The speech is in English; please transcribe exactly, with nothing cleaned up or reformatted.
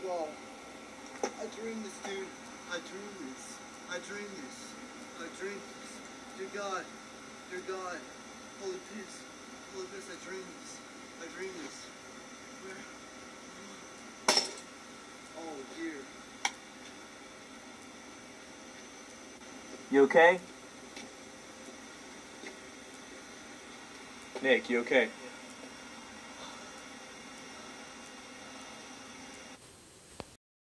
fall. I dreamed this, dude. I dreamed this. I dreamed this. I dreamed this. Dear God. Dear God. Holy peace. Holy peace. I dreamed this. I dreamed this. Where? Oh, dear. You okay? Nick, you okay?